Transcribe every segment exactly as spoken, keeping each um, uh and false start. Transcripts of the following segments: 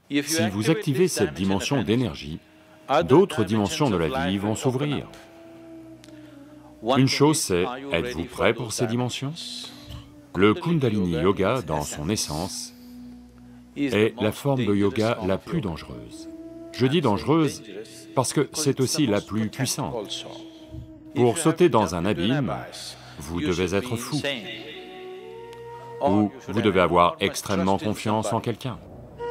Si vous activez cette dimension d'énergie, d'autres dimensions de la vie vont s'ouvrir. Une chose c'est, êtes-vous prêt pour ces dimensions? Le Kundalini Yoga, dans son essence, est la forme de yoga la plus dangereuse. Je dis dangereuse parce que c'est aussi la plus puissante. Pour sauter dans un abîme, vous devez être fou, ou vous devez avoir extrêmement confiance en quelqu'un.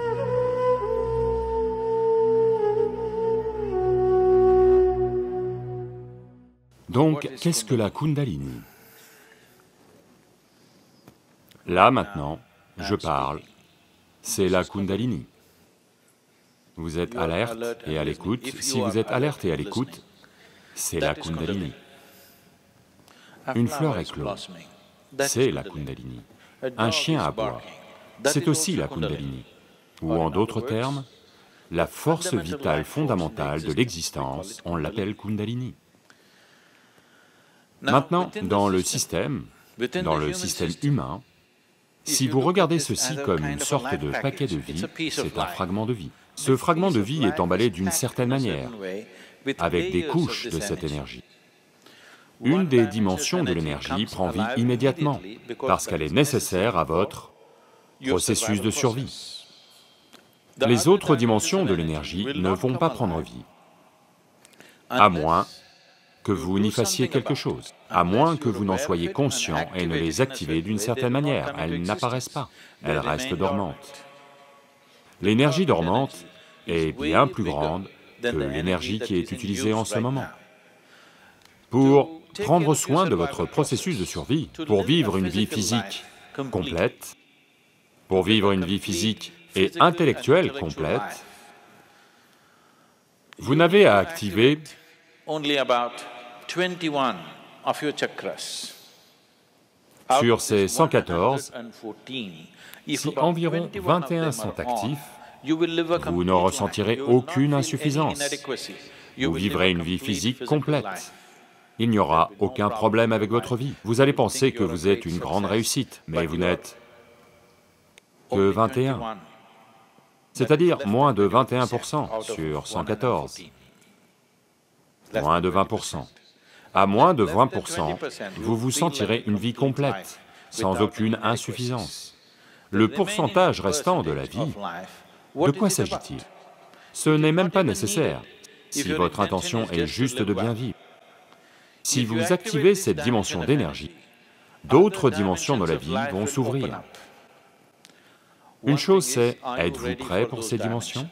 Donc, qu'est-ce que la Kundalini? Là, maintenant, je parle, c'est la Kundalini. Vous êtes alerte et à l'écoute. Si vous êtes alerte et à l'écoute, c'est la Kundalini. Une fleur éclose, c'est la Kundalini. Un chien aboie, c'est aussi la Kundalini. Ou en d'autres termes, la force vitale fondamentale de l'existence, on l'appelle Kundalini. Maintenant, dans le système, dans le système humain, si vous regardez ceci comme une sorte de paquet de vie, c'est un fragment de vie. Ce fragment de vie est emballé d'une certaine manière, avec des couches de cette énergie. Une des dimensions de l'énergie prend vie immédiatement, parce qu'elle est nécessaire à votre processus de survie. Les autres dimensions de l'énergie ne vont pas prendre vie, à moins que vous n'y fassiez quelque chose, à moins que vous n'en soyez conscient et ne les activez d'une certaine manière, elles n'apparaissent pas, elles restent dormantes. L'énergie dormante est bien plus grande que l'énergie qui est utilisée en ce moment. Pour prendre soin de votre processus de survie, pour vivre une vie physique complète, pour vivre une vie physique et intellectuelle complète, vous n'avez à activer sur ces cent quatorze, si environ vingt et un sont actifs, vous ne ressentirez aucune insuffisance. Vous vivrez une vie physique complète. Il n'y aura aucun problème avec votre vie. Vous allez penser que vous êtes une grande réussite, mais vous n'êtes que vingt et un. C'est-à-dire moins de vingt et un pour cent sur cent quatorze. Moins de vingt pour cent. À moins de vingt pour cent, vous vous sentirez une vie complète, sans aucune insuffisance. Le pourcentage restant de la vie, de quoi s'agit-il? Ce n'est même pas nécessaire, si votre intention est juste de bien vivre. Si vous activez cette dimension d'énergie, d'autres dimensions de la vie vont s'ouvrir. Une chose c'est, êtes-vous prêt pour ces dimensions?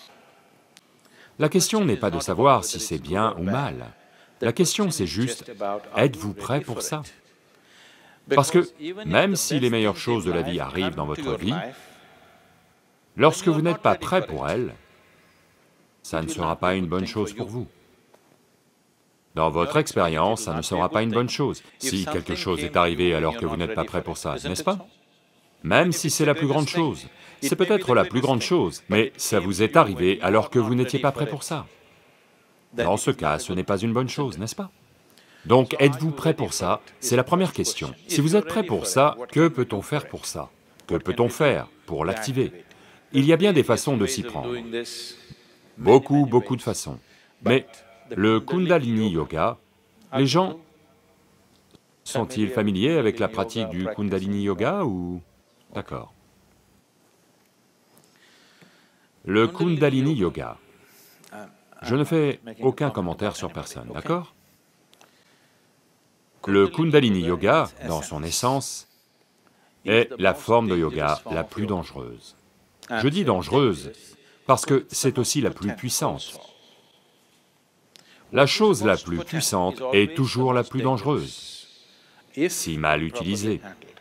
La question n'est pas de savoir si c'est bien ou mal. La question c'est juste, êtes-vous prêt pour ça? Parce que même si les meilleures choses de la vie arrivent dans votre vie, lorsque vous n'êtes pas prêt pour elles, ça ne sera pas une bonne chose pour vous. Dans votre expérience, ça ne sera pas une bonne chose, si quelque chose est arrivé alors que vous n'êtes pas prêt pour ça, n'est-ce pas? Même si c'est la plus grande chose, c'est peut-être la plus grande chose, mais ça vous est arrivé alors que vous n'étiez pas prêt pour ça. Dans ce cas, ce n'est pas une bonne chose, n'est-ce pas? Donc, êtes-vous prêt pour ça? C'est la première question. Si vous êtes prêt pour ça, que peut-on faire pour ça? Que peut-on faire pour l'activer? Il y a bien des façons de s'y prendre. Beaucoup, beaucoup de façons. Mais le Kundalini Yoga, les gens sont-ils familiers avec la pratique du Kundalini Yoga ou... D'accord. Le Kundalini Yoga, je ne fais aucun commentaire sur personne, d'accord? Le Kundalini Yoga, dans son essence, est la forme de yoga la plus dangereuse. Je dis dangereuse parce que c'est aussi la plus puissante. La chose la plus puissante est toujours la plus dangereuse, si mal utilisée.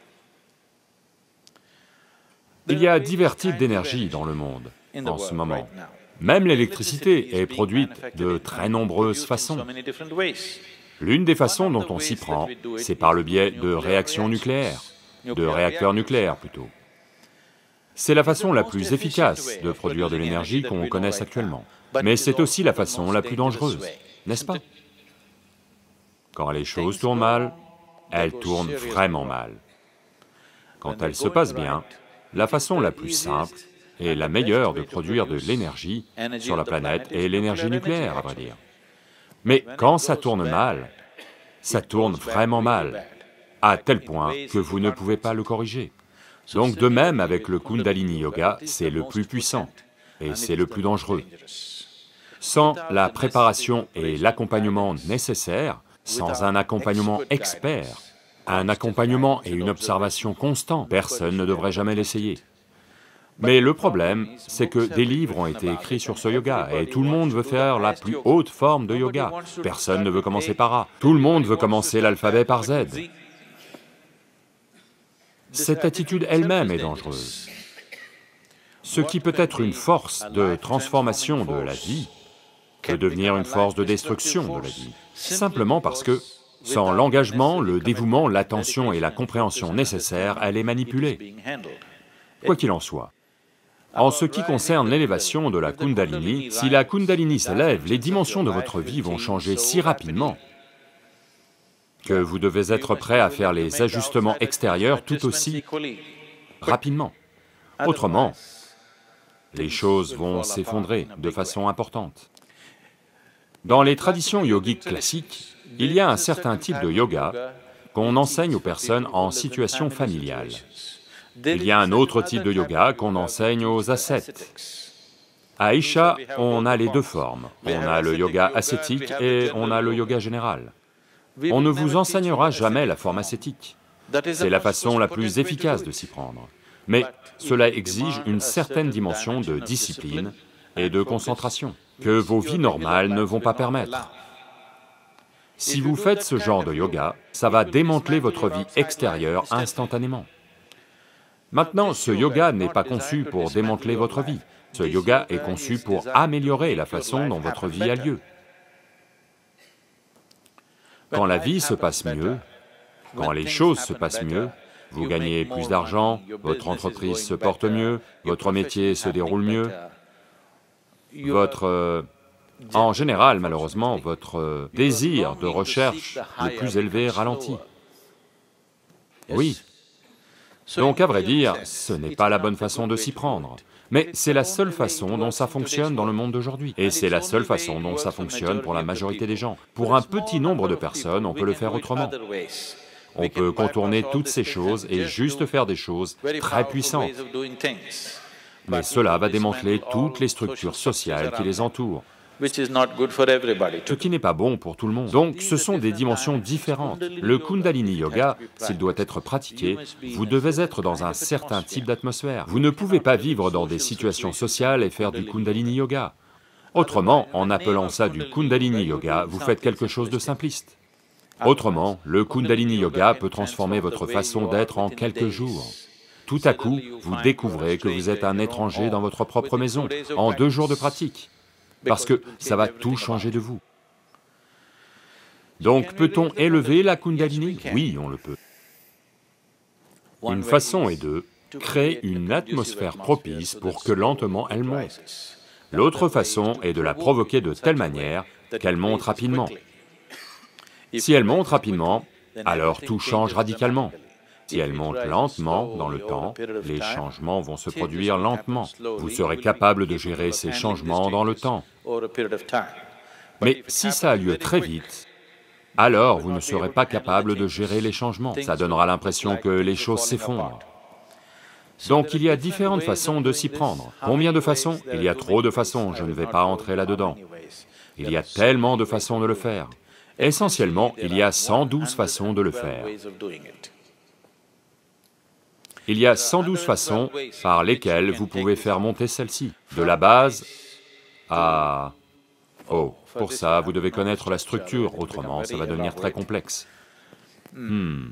Il y a divers types d'énergie dans le monde en ce moment. Même l'électricité est produite de très nombreuses façons. L'une des façons dont on s'y prend, c'est par le biais de réactions nucléaires, de réacteurs nucléaires plutôt. C'est la façon la plus efficace de produire de l'énergie qu'on connaisse actuellement, mais c'est aussi la façon la plus dangereuse, n'est-ce pas? Quand les choses tournent mal, elles tournent vraiment mal. Quand elles se passent bien, la façon la plus simple Et la meilleure de produire de l'énergie sur la planète est l'énergie nucléaire, à vrai dire. Mais quand ça tourne mal, ça tourne vraiment mal, à tel point que vous ne pouvez pas le corriger. Donc de même avec le Kundalini Yoga, c'est le plus puissant et c'est le plus dangereux. Sans la préparation et l'accompagnement nécessaires, sans un accompagnement expert, un accompagnement et une observation constants, personne ne devrait jamais l'essayer. Mais le problème, c'est que des livres ont été écrits sur ce yoga, et tout le monde veut faire la plus haute forme de yoga. Personne ne veut commencer par A, tout le monde veut commencer l'alphabet par Z. Cette attitude elle-même est dangereuse. Ce qui peut être une force de transformation de la vie peut devenir une force de destruction de la vie, simplement parce que, sans l'engagement, le dévouement, l'attention et la compréhension nécessaires, elle est manipulée. Quoi qu'il en soit, en ce qui concerne l'élévation de la Kundalini, si la Kundalini s'élève, les dimensions de votre vie vont changer si rapidement que vous devez être prêt à faire les ajustements extérieurs tout aussi rapidement. Autrement, les choses vont s'effondrer de façon importante. Dans les traditions yogiques classiques, il y a un certain type de yoga qu'on enseigne aux personnes en situation familiale. Il y a un autre type de yoga qu'on enseigne aux ascètes. À Isha, on a les deux formes, on a le yoga ascétique et on a le yoga général. On ne vous enseignera jamais la forme ascétique, c'est la façon la plus efficace de s'y prendre. Mais cela exige une certaine dimension de discipline et de concentration, que vos vies normales ne vont pas permettre. Si vous faites ce genre de yoga, ça va démanteler votre vie extérieure instantanément. Maintenant, ce yoga n'est pas conçu pour démanteler votre vie, ce yoga est conçu pour améliorer la façon dont votre vie a lieu. Quand la vie se passe mieux, quand les choses se passent mieux, vous gagnez plus d'argent, votre entreprise se porte mieux, votre métier se déroule mieux, votre... Euh, en général, malheureusement, votre euh, désir de recherche le plus élevé ralentit. Oui. Donc à vrai dire, ce n'est pas la bonne façon de s'y prendre, mais c'est la seule façon dont ça fonctionne dans le monde d'aujourd'hui, et c'est la seule façon dont ça fonctionne pour la majorité des gens. Pour un petit nombre de personnes, on peut le faire autrement. On peut contourner toutes ces choses et juste faire des choses très puissantes. Mais cela va démanteler toutes les structures sociales qui les entourent, ce qui n'est pas bon pour tout le monde. Donc ce sont des dimensions différentes. Le Kundalini Yoga, s'il doit être pratiqué, vous devez être dans un certain type d'atmosphère. Vous ne pouvez pas vivre dans des situations sociales et faire du Kundalini Yoga. Autrement, en appelant ça du Kundalini Yoga, vous faites quelque chose de simpliste. Autrement, le Kundalini Yoga peut transformer votre façon d'être en quelques jours. Tout à coup, vous découvrez que vous êtes un étranger dans votre propre maison, en deux jours de pratique. Parce que ça va tout changer de vous. Donc peut-on élever la Kundalini? Oui, on le peut. Une façon est de créer une atmosphère propice pour que lentement elle monte. L'autre façon est de la provoquer de telle manière qu'elle monte rapidement. Si elle monte rapidement, alors tout change radicalement. Si elle monte lentement dans le temps, les changements vont se produire lentement. Vous serez capable de gérer ces changements dans le temps. Mais si ça a lieu très vite, alors vous ne serez pas capable de gérer les changements. Ça donnera l'impression que les choses s'effondrent. Donc il y a différentes façons de s'y prendre. Combien de façons? Il y a trop de façons, je ne vais pas entrer là-dedans. Il y a tellement de façons de le faire. Essentiellement, il y a cent douze façons de le faire. Il y a cent douze façons par lesquelles vous pouvez faire monter celle-ci, de la base à... Oh, pour ça, vous devez connaître la structure, autrement ça va devenir très complexe. Hmm.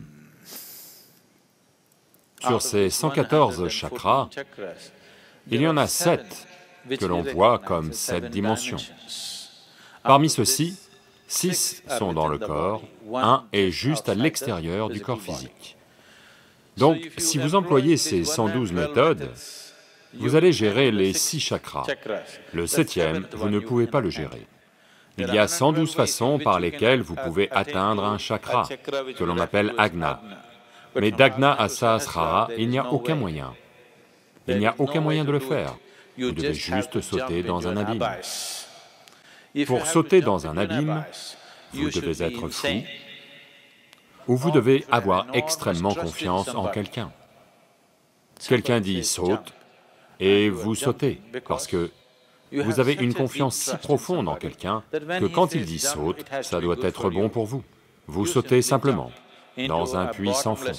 Sur ces cent quatorze chakras, il y en a sept que l'on voit comme sept dimensions. Parmi ceux-ci, six sont dans le corps, un est juste à l'extérieur du corps physique. Donc, si vous employez ces cent douze méthodes, vous allez gérer les six chakras. Le septième, vous ne pouvez pas le gérer. Il y a cent douze façons par lesquelles vous pouvez atteindre un chakra, que l'on appelle Agna. Mais d'Agna à Sahasrara, il n'y a aucun moyen. Il n'y a aucun moyen de le faire. Vous devez juste sauter dans un abîme. Pour sauter dans un abîme, vous devez être fou, ou vous devez avoir extrêmement confiance en quelqu'un. Quelqu'un dit « saute » et vous sautez, parce que vous avez une confiance si profonde en quelqu'un que quand il dit « saute », ça doit être bon pour vous. Vous sautez simplement dans un puits sans fond.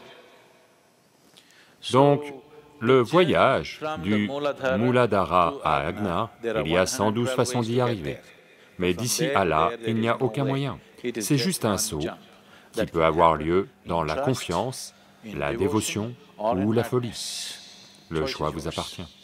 Donc, le voyage du Mooladhara à Agna, il y a cent douze façons d'y arriver. Mais d'ici à là, il n'y a aucun moyen. C'est juste un saut qui peut avoir lieu dans la confiance, la dévotion ou la folie. Le choix vous appartient.